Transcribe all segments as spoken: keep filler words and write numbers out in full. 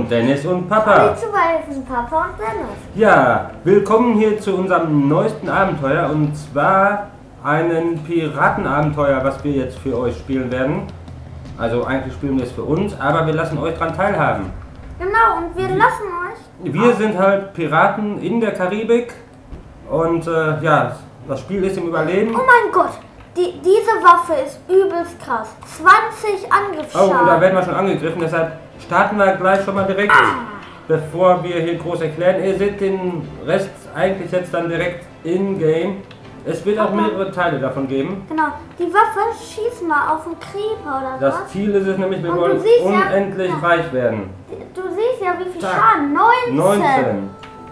Und Dennis und Papa. Alle zu helfen, Papa und Dennis. Ja, willkommen hier zu unserem neuesten Abenteuer und zwar einen Piratenabenteuer, was wir jetzt für euch spielen werden. Also eigentlich spielen wir es für uns, aber wir lassen euch daran teilhaben. Genau, und wir lassen euch... Wir sind halt Piraten in der Karibik und äh, ja, das Spiel ist im Überleben. Oh mein Gott, die, diese Waffe ist übelst krass. zwanzig Angriffsschaden. Oh, und da werden wir schon angegriffen, deshalb starten wir gleich schon mal direkt, bevor wir hier groß erklären. Ihr seht den Rest eigentlich jetzt dann direkt in-game. Es wird auch mehrere Teile davon geben. Genau, die Waffe schießt mal auf den Creeper oder Das was. Ziel ist es nämlich, wir Und wollen du siehst ja- unendlich ja. reich werden. Du siehst ja, wie viel Zack. Schaden. neunzehn. neunzehn.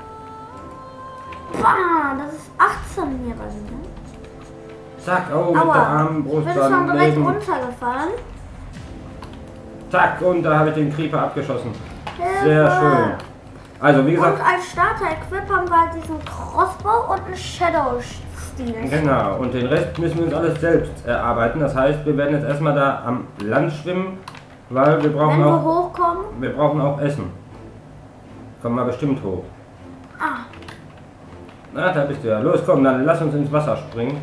Boah, das ist achtzehn hier bei mir. Zack, oh, mit der Aua, Armbrust ich bin schon direkt daneben. runtergefallen. Zack, und da habe ich den Creeper abgeschossen. Hilfe. Sehr schön. Also wie Und gesagt, als Starter-Equip haben wir halt diesen Crossbow und einen Shadow-Stil. genau, und den Rest müssen wir uns alles selbst erarbeiten. Das heißt, wir werden jetzt erstmal da am Land schwimmen, weil wir brauchen Wenn wir auch, hochkommen. wir brauchen auch Essen. Kommen wir bestimmt hoch. Ah, Na, da bist du ja. Los, komm, dann lass uns ins Wasser springen.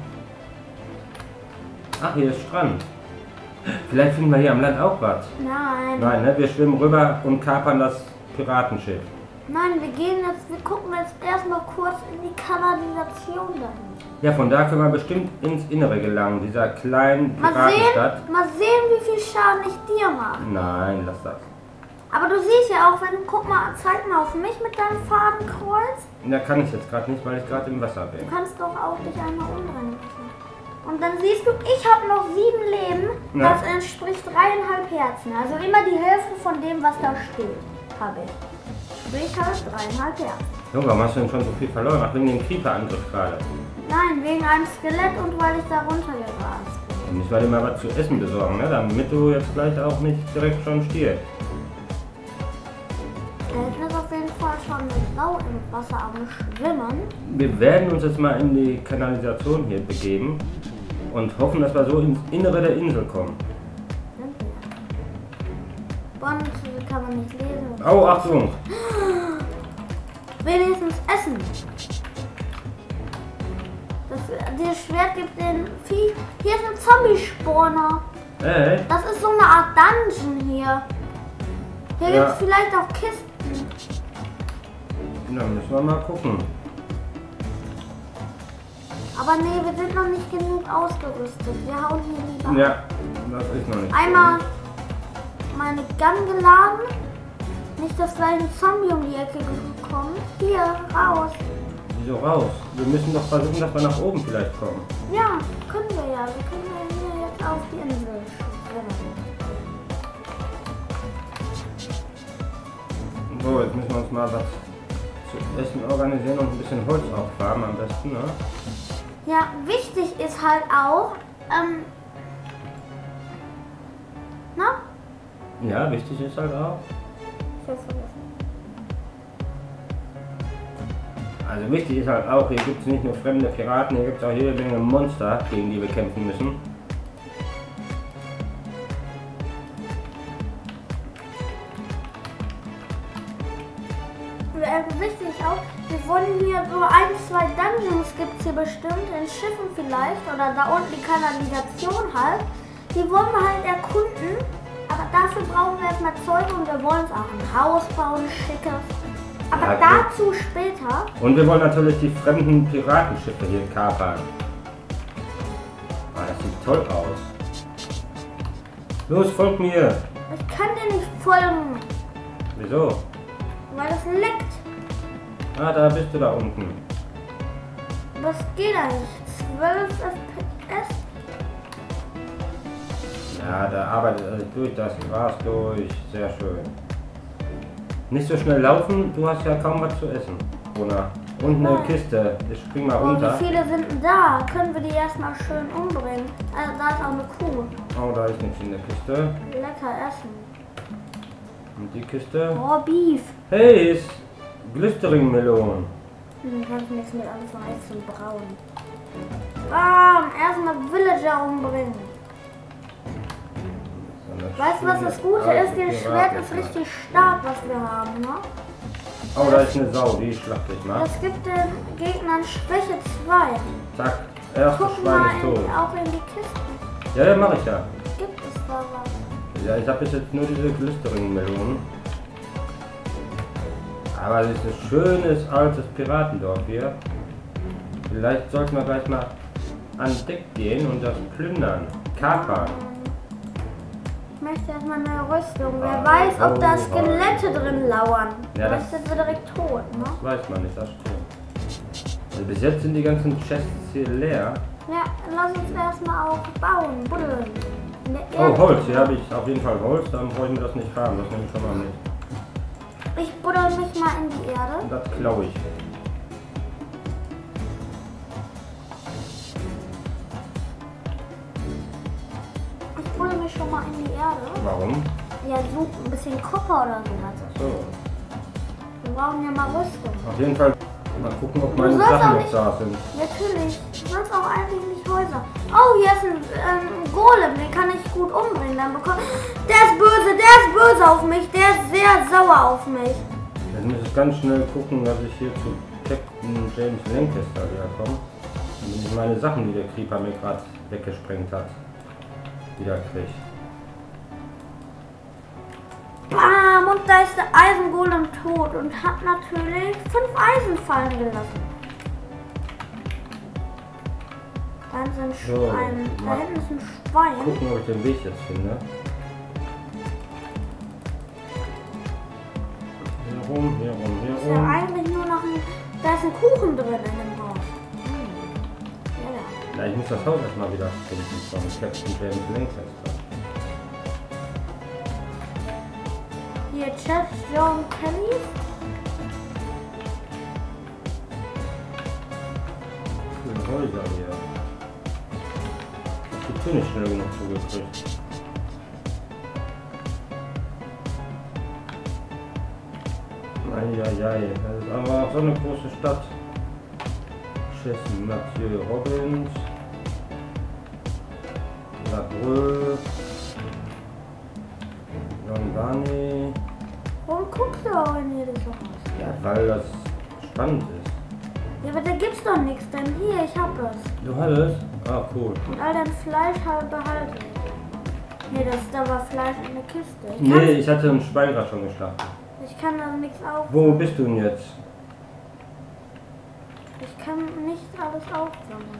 Ach, hier ist Strand. Vielleicht finden wir hier am Land auch was. nein. Nein, ne? Wir schwimmen rüber und kapern das Piratenschiff. Nein, wir gehen jetzt, wir gucken jetzt erstmal kurz in die Kanalisation dahin. Ja, von da können wir bestimmt ins Innere gelangen, dieser kleinen Mal Piratenstadt. sehen, mal sehen, wie viel Schaden ich dir mache. Nein, lass das. Aber du siehst ja auch, wenn du, guck mal, zeig mal auf mich mit deinem Fadenkreuz. Da kann ich jetzt gerade nicht, weil ich gerade im Wasser bin. Du kannst doch auch dich einmal umdrehen lassen. Und dann siehst du, ich habe noch sieben Leben, Ja. das entspricht dreieinhalb Herzen. Also immer die Hälfte von dem, was da steht, habe ich. Sprich halt dreieinhalb Herzen. Junge, warum hast du denn schon so viel verloren? Ach, wegen dem Creeper-Angriff gerade. Nein, wegen einem Skelett und weil ich da runtergerast bin. Dann müssen wir dir mal was zu essen besorgen, ne? Damit du jetzt gleich auch nicht direkt schon stirbst. Da hinten ist auf jeden Fall schon eine Sau im Wasser am Schwimmen. Wir werden uns jetzt mal in die Kanalisation hier begeben und hoffen, dass wir so ins Innere der Insel kommen. Sind wir. Bond kann man nicht lesen. Oh, Achtung! Wenigstens essen. Das, dieses Schwert gibt den Vieh. Hier ist ein Zombie-Spawner. Äh, Das ist so eine Art Dungeon hier. Hier Ja. gibt es vielleicht auch Kisten. dann müssen wir mal gucken. Aber nee, wir sind noch nicht genug ausgerüstet. Wir hauen hier lieber ab. Ja, das ist noch nicht. Einmal meine Gun geladen. Nicht, dass gleich ein Zombie um die Ecke kommt. Hier, raus. Wieso raus? Wir müssen doch versuchen, dass wir nach oben vielleicht kommen. Ja, können wir ja. Wir können ja hier jetzt auf die Insel schwimmen. So, jetzt müssen wir uns mal was zu essen organisieren und ein bisschen Holz auffarben am besten, ne? Ja, wichtig ist halt auch, ähm, na? Ja, wichtig ist halt auch. Ich hab's vergessen. Also wichtig ist halt auch, hier gibt es nicht nur fremde Piraten, hier gibt es auch jede Menge Monster, gegen die wir kämpfen müssen. Äh, wichtig auch, wir wollen hier so ein, zwei Dungeons gibt es hier bestimmt, in Schiffen vielleicht, oder da unten die Kanalisation halt. Die wollen wir halt erkunden, aber dafür brauchen wir erstmal Zeug und wir wollen uns auch ein Haus bauen, schickes. Aber Ja, gut. dazu später. Und wir wollen natürlich die fremden Piratenschiffe hier kapern. Ah, das sieht toll aus. Los, folgt mir! Ich kann dir nicht folgen, Wieso? weil es leckt. Ah, da bist du da unten. Was geht eigentlich? zwölf F P S? Ja, da arbeitet alles durch das Gras durch. Sehr schön. Nicht so schnell laufen, du hast ja kaum was zu essen. Rona. Und eine Nein. Kiste. Ich spring mal Oh, runter. wie viele sind denn da? Können wir die erstmal schön umbringen? Also da ist auch eine Kuh. Oh, da ist nichts in der Kiste. Lecker essen. Und die Kiste. Oh, Beef. Hey, ist Glistering-Melonen. Hm, kannst nichts mit anfangen, ist zum Brauen. Bam! Erstmal Villager umbringen. So, eine Weißt du, was das Gute alte ist? Das Schwert Piraten- ist richtig stark, was wir haben, ne? Oh, da ist eine Sau, die schlacht ich mal. Das gibt den Gegnern Schwäche zwei. Zack, erstes Guck Schwein mal ist in, tot. auch in die Kisten. Ja, ja, mach ich ja. Gibt es da was? Ja, ich habe bis jetzt nur diese Glistering-Melonen. Aber es ist ein schönes altes Piratendorf hier. Vielleicht sollten wir gleich mal an Deck gehen und das plündern. Kapern. Ich möchte erstmal eine Rüstung. Wer Ah, weiß, ob da oh, Skelette drin lauern. Ja, Dann das- ist jetzt direkt tot, ne? Das weiß man nicht, das stimmt. Also bis jetzt sind die ganzen Chests hier leer. Ja, lass uns erstmal auch bauen, buddeln. In der Oh, Erde. Holz, hier habe ich auf jeden Fall Holz, dann brauche ich mir das nicht haben, das nehme ich schon mal mit. Ich buddel mich mal in die Erde. Und das klaue ich. Ich buddel mich schon mal in die Erde. Warum? Ja, so ein bisschen Kupfer oder sowas. So. Wir brauchen ja mal Rüstung. Auf jeden Fall mal gucken, ob Du meine sollst Sachen auch noch nicht- da sind. Natürlich. Du sollst auch eigentlich nicht Häuser. Oh, hier ist ein ähm, Golem. Den kann ich gut umbringen. Dann bekomm... Der ist böse, der ist böse auf mich. Der ist sehr sauer auf mich. Jetzt muss ich ganz schnell gucken, dass ich hier zu Captain James Lancaster wieder komme. Damit ich meine Sachen, die der Creeper mir gerade weggesprengt hat, wieder kriege. Bam! Und da ist der Eisengolem tot und hat natürlich fünf Eisen fallen gelassen. Dann sind So, Schweine. Da mal hinten ist ein Schwein. Gucken, ob ich den Weg jetzt finde. Hier rum, hier rum, hier Ist ja rum. eigentlich nur noch ein... Da ist ein Kuchen drin in dem Haus. Hm. Ja, ja. Na, ich muss das Haus erstmal wieder finden von Captain James Lancaster. Hier, Chef John Kelly. Schöne Häuser hier. Ich hab die Tür nicht schnell genug zugekriegt. Eieiei, das ist aber auch so eine große Stadt. Chef Mathieu Robbins. Labreux. John Barney. Warum guckst du auch in jedes Haus? Ja, weil das spannend ist. Ja, aber da gibt's doch nichts. Denn hier, ich hab es. Du hattest? Ah, cool. Und all dein Fleisch halt behalten. Nee, das da war Fleisch in der Kiste. Ich kann, Nee, ich hatte ein Schwein gerade schon geschlachtet. ich kann da nichts auf. Wo bist du denn jetzt? Ich kann nicht alles aufsammeln.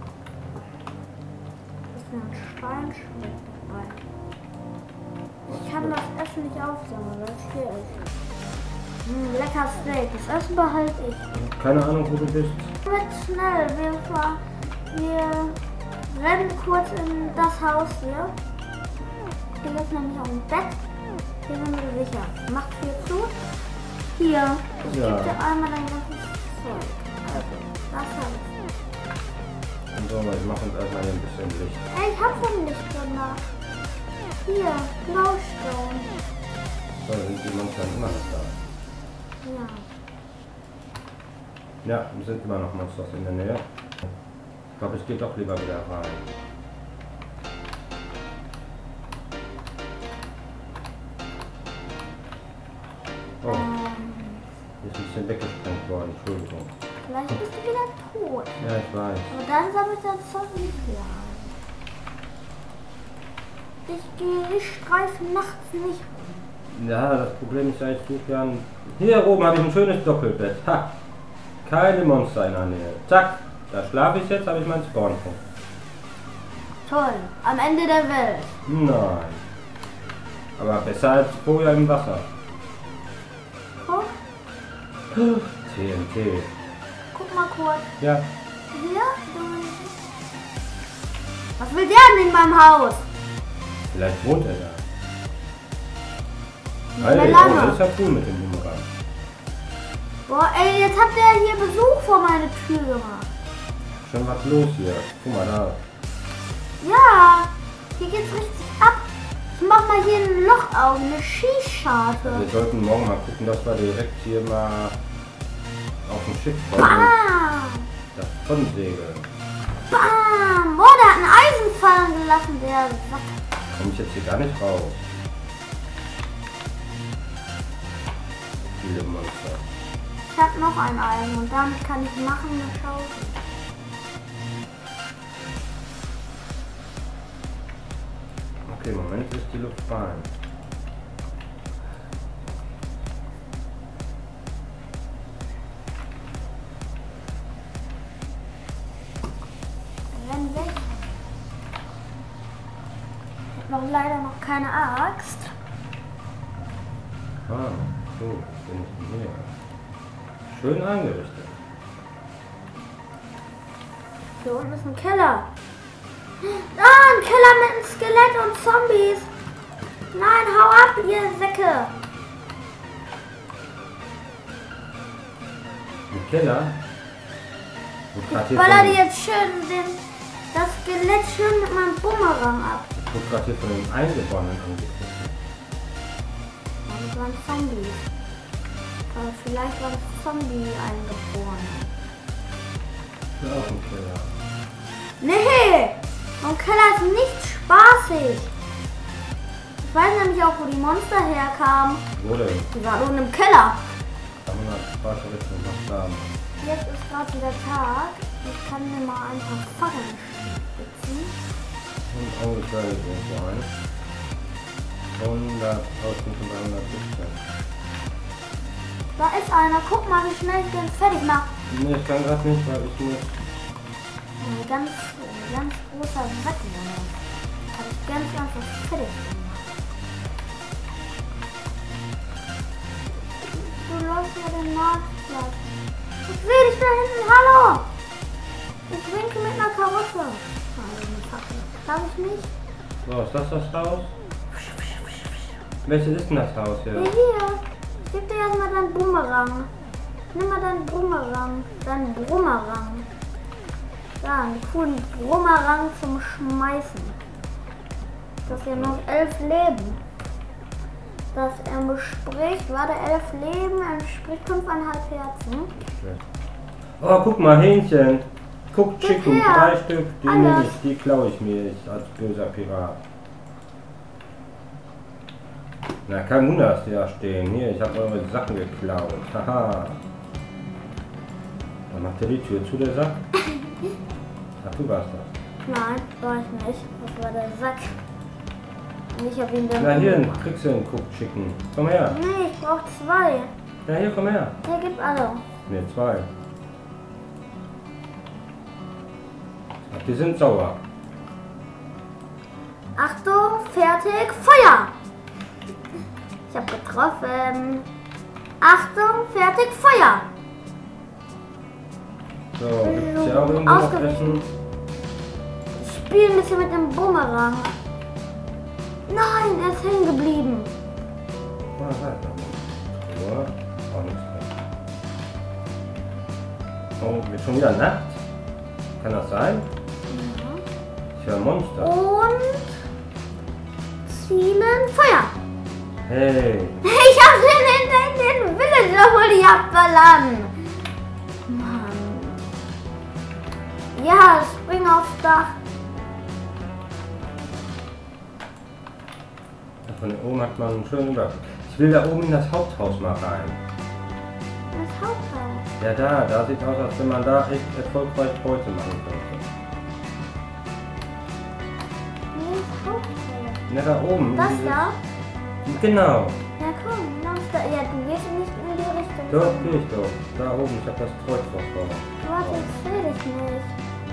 Das ist ein Steinschwert dabei. Ich kann das Essen nicht aufsammeln, weil es hier ist. Hm, lecker Steak. Das Essen behalte ich. Keine Ahnung, wo du bist. Wird schnell. Wir, fahr- wir rennen kurz in das Haus hier. Hier ist nämlich auch ein Bett. Hier sind wir sicher. Macht hier zu. Hier. Ich Ja. gebe dir einmal dein ganzes Zeug. Also, das habe ich. Und so, ich mache uns erstmal hier ein bisschen Licht. Ey, ich hab schon Licht gemacht. Hier, Blaustone. So, sind die Monster immer noch da. Ja. Ja, es sind immer noch Monster in der Nähe. Ich glaube, es geht doch lieber wieder rein. Oh, Ähm, hier ist ein bisschen weggesprengt worden, Entschuldigung. vielleicht bist du wieder tot. Ja, ich weiß. Aber dann sammelt das Zeug nicht wieder ein. Ich gehe, ich streife nachts nicht. Ja, das Problem ist ja, ich suche gern. Hier oben habe ich ein schönes Doppelbett. Ha! Keine Monster in der Nähe. Zack! Da schlafe ich jetzt, habe ich meinen Spawnpunkt. Toll, am Ende der Welt. Nein. Aber besser als vorher im Wasser. Guck, T N T. guck mal kurz. Ja, Hier, du. Was will der denn in meinem Haus? vielleicht wohnt er da. Nicht Hey, mehr oh, lange. das ist ja cool mit dem Bumerang. Boah, ey, jetzt hat der hier Besuch vor meine Tür gemacht. Schon was los hier. Guck mal da. Ja, hier geht's richtig ab. Ich mach mal hier ein Loch auf, eine Schießscharte. Wir sollten morgen mal gucken, dass wir direkt hier mal auf dem Schiff kommen. Bam! Das von segeln. Bam! Boah, der hat ein Eisen fallen gelassen, der Sack. Komme ich jetzt hier gar nicht raus. viele Monster. Ich habe noch ein Ei und damit kann ich machen eine Schaufel. Okay, im Moment ist die Luft fein. Renn weg. Ich habe noch leider noch keine Axt. Ah, so, bin ich hier. Schön eingerichtet. Hier unten ist ein Keller. Ah, ein Keller mit einem Skelett und Zombies. Nein, hau ab, ihr Säcke. Im Keller? Wo grad Ich hier baller von- dir jetzt schön den, das Skelett schön mit meinem Bumerang ab. Ich wurde gerade hier von den Eingeborenen angegriffen. Das waren Zombies. Aber vielleicht war das Zombie eingeboren. Ich bin auch im Keller. Nee! Mein Keller ist nicht spaßig. Ich weiß nämlich auch, wo die Monster herkamen. Wo denn? Die waren unten im Keller. Kann man als falsche Richtung was sagen? Jetzt ist gerade wieder Tag. Ich kann mir mal ein paar Fackeln spitzen. Und ungefähr irgendwo ein. hunderttausend dreihundertsiebzehn. Da ist einer. Guck mal, wie schnell ich den fertig mache. Nee, ich kann gerade nicht, weil ich muss. Ein ganz, ein ganz großer Sack. Habe ich ganz einfach fertig gemacht. Du läufst ja den Marktplatz. Ich sehe dich da hinten. Hallo! Ich winke mit einer Karotte. Also eine Fackel. Darf ich nicht? So, ist das das Haus? Welches ist denn das Haus hier? Ja, hier. Ich geb dir erstmal deinen Bumerang. Nimm mal deinen Bumerang. Deinen Brummerang. Ja, einen coolen Brummerang zum Schmeißen. Das hier noch elf Leben. Das entspricht, warte, elf Leben entspricht fünfeinhalb Herzen. Oh, guck mal, Hähnchen. Guck, Gib Chicken, her. drei Stück. Die Alles. nehme ich, die klaue ich mir jetzt als böser Pirat. Na, kein Wunder, dass die da stehen. Hier, ich habe eure Sachen geklaut. Haha. Dann macht er die Tür zu, der Sack. Ach, du warst das. Nein, war ich nicht. Das war der Sack. Und ich hab ihn dann. Na, hier kriegst du einen Cook Chicken. Komm her. Nee, ich brauch zwei. Ja, hier, komm her. Der gibt alle. Ne, zwei. Ach, die sind sauer. Achtung, fertig, Feuer! Ich hab getroffen. Achtung, fertig, Feuer! So, gibt's hier auch irgendwo noch Ausgewichen. Essen? Ich spiele ein bisschen mit dem Bumerang. Nein, er ist hängen geblieben. Ah, das heißt noch nicht. Truhe, auch nichts mehr. Oh, wird schon wieder Nacht? Kann das sein? Ich höre Monster. Und zielen, Feuer! Hey, Ich hab den, den, den Villager wohl die abballern. Mann. Ja, spring aufs Dach. von oben hat man einen schönen Überblick. Ich will da oben in das Haupthaus mal rein. Das Haupthaus. Ja, da, da sieht aus, als wenn man da echt erfolgreich Beute machen könnte. Nee, das Haupthaus. Na, da oben. Das dieses- da? Genau. Ja, komm, lauf da. Ja, du gehst nicht in die Richtung. Doch, gehe ich doch. Da oben, ich habe das Kreuz doch vor. Warte, ich seh dich nicht.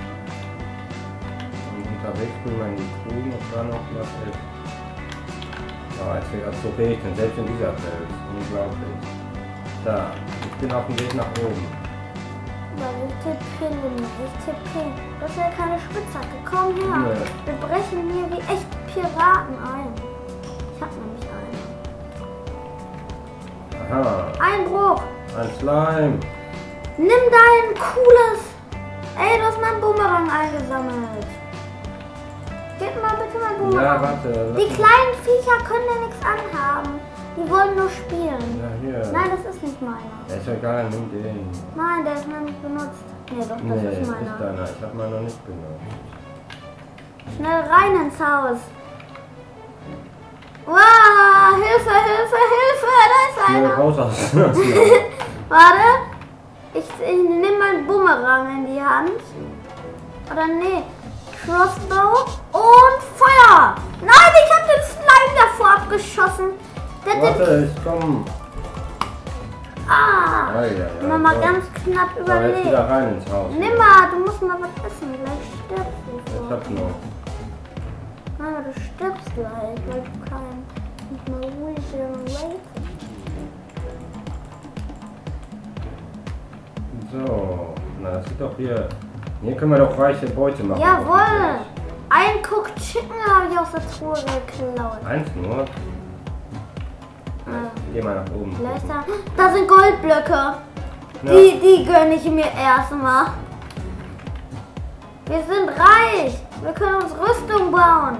Und unterwegs gucken wir in die Truhen, ob da noch was ist. Ja, jetzt wird das so regnen, selbst in dieser Welt. Unglaublich. Da, ich bin auf dem Weg nach oben. Warte, ich tippe hin, ich tippe hin. Das ist ja keine Spitzhacke. Komm her. Nee. Wir brechen hier wie echt Piraten ein. Ich hab nämlich einen. Aha, Einbruch. ein Slime. Nimm dein cooles. Ey, du hast meinen Bumerang eingesammelt. Gib mal bitte meinen Bumerang. Ja, warte. lass Die mich- kleinen Viecher können ja nichts anhaben. Die wollen nur spielen. Ja, hier. Nein, das ist nicht meiner. Ja, ist ja egal, nimm den. Nein, der ist noch nicht benutzt. Nee, doch, das Nee, ist ist meiner. deiner. Ich habe meinen noch nicht benutzt. Schnell rein ins Haus. Wow, Hilfe, Hilfe, Hilfe, da ist Schnell einer. raus aus. Warte, ich, ich nehme meinen Bumerang in die Hand. Oder nee, Crossbow und Feuer. Nein, ich habe den Slime davor abgeschossen. Der den, Warte, ich komm. ah, Ah, ja, ja, nochmal so. ganz knapp So, jetzt überlegt. wieder rein ins Haus. Nimm mal, du musst mal was essen, gleich stirbst du. Ich vor. hab noch. Nein, aber du stirbst gleich, weil du kein, nicht mal ruhig Race. So, na das ist doch hier. Hier können wir doch reiche Beute machen. Jawohl! Ein Cooked Chicken habe ich aus der Truhe geklaut. Eins nur. Ah, Geh mal nach oben. vielleicht da, da sind Goldblöcke. Ja. Die, die gönne ich mir erstmal. Wir sind reich. Wir können uns Rüstung bauen.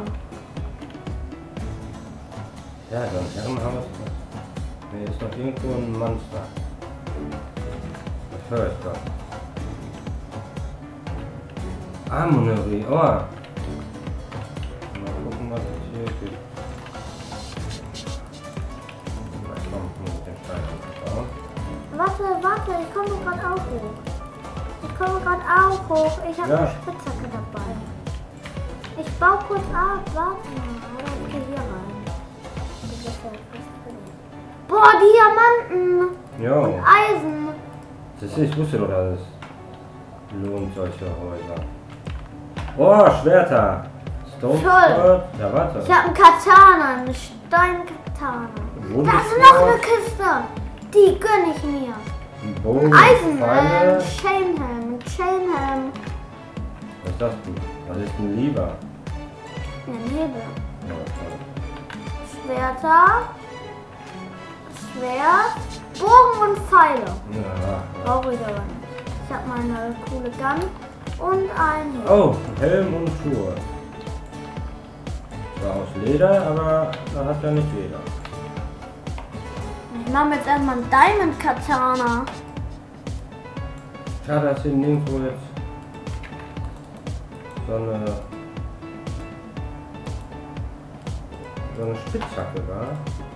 Ja, so ein Herrenhaus. Hier ist noch irgendwo ein Monster. Das höre ich doch. Armonerie, oh. Mal gucken, was es hier gibt. Na komm, ich muss den Stein aufbauen. Warte, warte, ich komme gerade auch hoch. Ich komme gerade auch hoch. Ich habe Ja. eine Spitzhacke dabei. Ich baue kurz ab, warte mal. Oder ich gehe hier rein. Das ist ja fast drin. Boah, Diamanten! Jo, Eisen! das ist, ich wusste doch, dass es lohnt, solche Häuser. Oh, Schwerter! Stone Toll. Sword. Ja, warte. Ich habe einen Katana, einen Steinkatana. Wo Da bist ist du noch raus? eine Kiste. Die gönne ich mir. Ein Bogen, Eisen, Pfeile. ein Chainhelm, ein Chainhelm. Was ist das denn? Was ist ein Lieber? Ein Hebel. Ja, toll. Schwerter. Schwert. Bogen und Pfeile. Ja, Brauche ich aber nicht. Ich habe meine coole Gun und ein Hebel. oh, Helm und Schuhe. Zwar aus Leder, aber da hat ja nicht jeder. Ich mache mir jetzt erstmal einen Diamond Katana. Schade, dass hier nirgendwo jetzt so eine, so eine Spitzhacke war.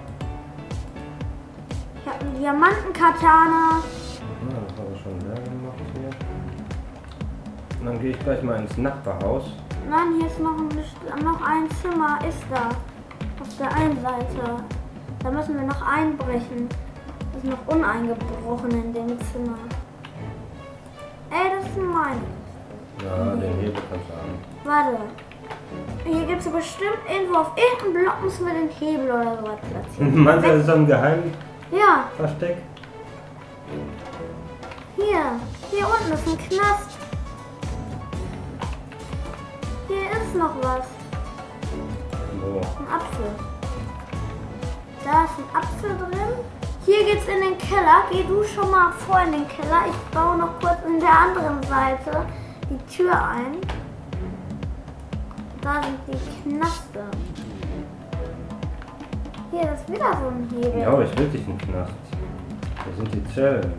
Ich habe einen Diamanten Katana. Na, das habe ich schon leer gemacht hier. Und dann gehe ich gleich mal ins Nachbarhaus. Nein, hier ist noch ein, noch ein Zimmer, ist da. Auf der einen Seite. Da müssen wir noch einbrechen. Das ist noch uneingebrochen in dem Zimmer. Ey, das ist meine. Ja, den Hebel kannst du haben. Warte. Hier gibt es bestimmt irgendwo auf irgendeinem Block müssen wir den Hebel oder sowas platzieren. Meinst du, das ist so ein Geheimversteck? Ja, hier. Hier unten ist ein Knast. Hier ist noch was. Wo? Ein Apfel. Da ist ein Apfel drin. Hier geht's in den Keller. Geh du schon mal vor in den Keller. Ich baue noch kurz in der anderen Seite die Tür ein. Da sind die Knaste. Hier ist wieder so ein Hebel. Ja, ich will dich nicht Knast. Das sind die Zellen.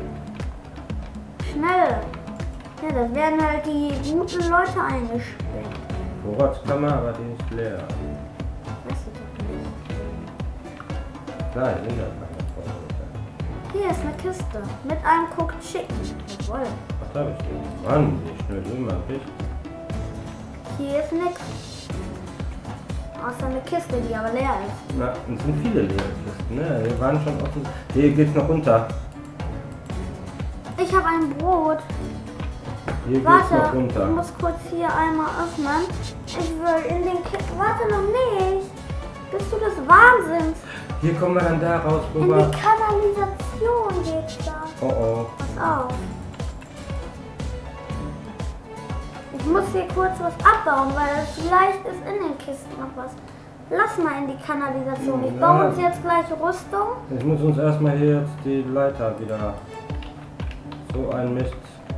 Schnell. Ja, da werden halt die guten Leute eingesperrt. Vorratskammer, aber die ist leer. Weißt du doch nicht. Klar, hier sind ja keine Vorräte. Hier ist eine Kiste mit einem Cooked Chicken. Jawohl. Was habe ich denn? Mann, wie schnell du immer bist. Hier ist nix. Außer eine Kiste, die aber leer ist. Na, es sind viele leere Kisten, ne? Wir waren schon offen. Hier geht's noch runter. Ich habe ein Brot. Hier geht's Warte, noch ich runter. muss kurz hier einmal öffnen. Ich will in den Kisten. Warte noch nicht. Bist du des Wahnsinns? Hier kommen wir dann da raus, In rüber. die Kanalisation geht's da. Oh oh. Pass auf. Ich muss hier kurz was abbauen, weil vielleicht ist in den Kisten noch was. Lass mal in die Kanalisation. Ich baue Ja. uns jetzt gleich Rüstung. Ich muss uns erstmal hier jetzt die Leiter wieder. So ein Mist.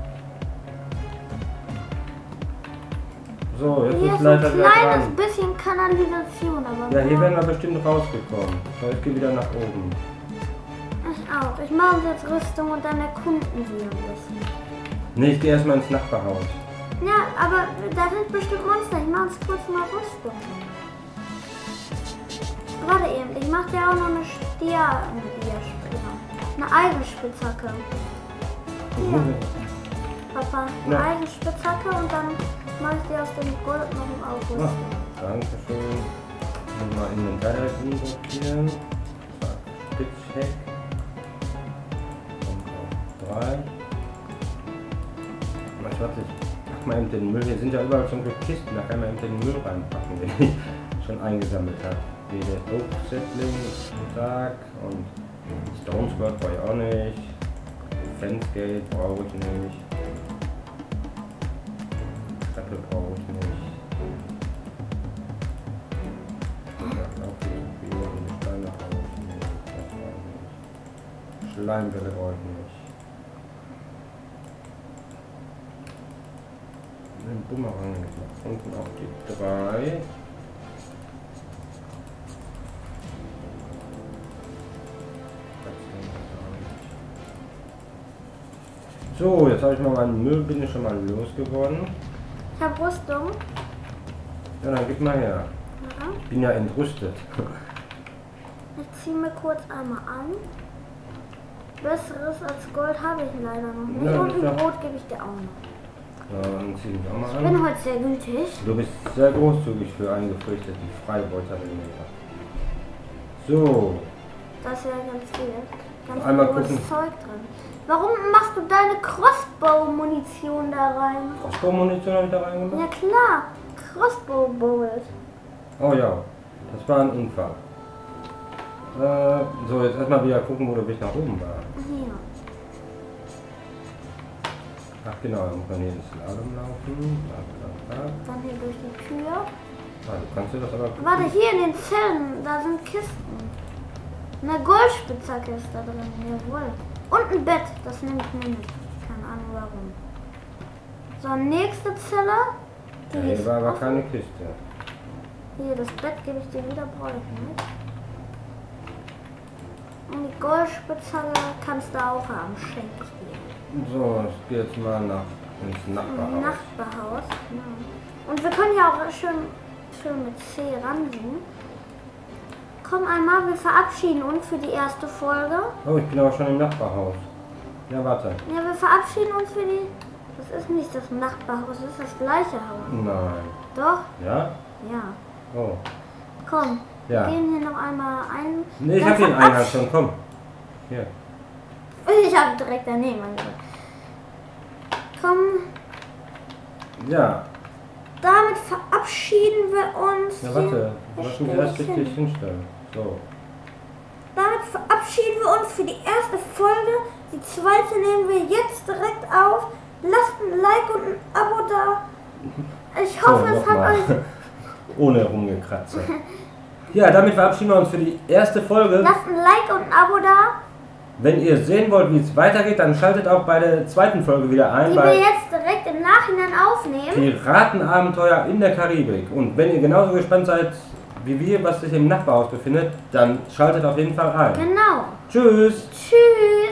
So, jetzt Hier ist ist ein Leiter wieder kleines dran. bisschen Kanalisation, aber Ja, hier mehr- werden wir bestimmt rausgekommen. So, ich gehe wieder nach oben. ich auch. Ich mache uns jetzt Rüstung und dann erkunden wir ein bisschen. Ne, ich gehe erstmal ins Nachbarhaus. Ja, aber da sind bestimmt Monster. Ich mache uns kurz mal Rüstung. Warte eben, ich mach dir auch noch eine Stier, eine Stierspinne. Eine Eisenspitzhacke. Hier, Papa, eine Ja. Eisenspitzhacke und dann mach ich dir aus dem Gold noch ein August. Ah, Dankeschön. Mal Inventar blockieren. Zack, Spitzheck. Und auf drei. Ich warte, ich pack mal eben den Müll. Hier sind ja überall zum Glück Kisten, da kann man eben den Müll reinpacken, den ich schon eingesammelt habe. Wie der Oak Sapling, Tag und Stone Squad brauche ich auch nicht. Fence Gate brauche ich nicht. Treppe brauche ich nicht. Steine brauche ich nicht. Das brauche ich nicht. Schleimbälle brauche ich nicht. Den Bumerang nach unten auf die drei. So, jetzt habe ich mal meinen Müll, bin ich schon mal losgeworden. Ich hab Rüstung. Ja, dann gib mal her. Ja. Ich bin ja entrüstet. Ich zieh mir kurz einmal an. Besseres als Gold habe ich leider noch nicht. Ja, Und ein ja. Brot gebe ich dir auch noch. So, dann zieh ich auch mal Ich an. bin heute sehr gütig. Du bist sehr großzügig für einen gefürchteten Freibeuter-Millimeter. So, Das ist ja ganz viel. Ganz Einmal viel gutes gucken. Zeug drin. Warum machst du deine Crossbow-Munition da rein? Crossbow-Munition habe ich da Ja reingemacht? klar, Crossbow-Bullet. Oh ja, das war ein Unfall. Äh, so, jetzt erstmal wieder gucken, wo der Weg nach oben war. Hier. Ach genau, da muss man hier ins Slalom laufen. Da, da, da. Dann hier durch die Tür. Ah, du kannst dir das aber... Warte, hier in den Zellen, da sind Kisten. Eine Goldspitzhacke ist da drin, jawohl. Und ein Bett, das nehme ich mir mit. Keine Ahnung warum. So, nächste Zelle. Die Ja, hier ist war aber offen. keine Kiste. Hier, das Bett gebe ich dir wieder, brauche ich nicht. Und die Goldspitzhacke kannst du auch haben, schenke ich dir. So, ich gehe jetzt mal nach, ins Im Nachbarhaus. Nachbarhaus, genau. Und wir können ja auch schön, schön mit C ranzoomen. Komm einmal, wir verabschieden uns für die erste Folge. Oh, ich bin aber schon im Nachbarhaus. Ja, warte. Ja, wir verabschieden uns für die... Das ist nicht das Nachbarhaus, das ist das gleiche Haus. Nein. Doch? Ja? Ja. Oh. Komm, Ja. wir gehen hier noch einmal ein. Nee, ich Dann hab den Eingang verabsch- schon, komm. Hier. Ich habe direkt daneben angefangen. Komm, Ja. damit verabschieden wir uns. Ja, hier. warte. Wir Lass mich stellen erst uns hin. richtig hinstellen. So. Damit verabschieden wir uns für die erste Folge. Die zweite nehmen wir jetzt direkt auf. Lasst ein Like und ein Abo da. Ich hoffe, so, es hat nochmal. euch... Ohne Rumgekratze. Ja, damit verabschieden wir uns für die erste Folge. Lasst ein Like und ein Abo da, Wenn ihr sehen wollt, wie es weitergeht, dann schaltet auch bei der zweiten Folge wieder ein. die wir bei jetzt direkt im Nachhinein aufnehmen. Piratenabenteuer in der Karibik. Und wenn ihr genauso gespannt seid wie wir, was sich im Nachbarhaus befindet, dann schaltet auf jeden Fall ein. Genau. Tschüss! Tschüss.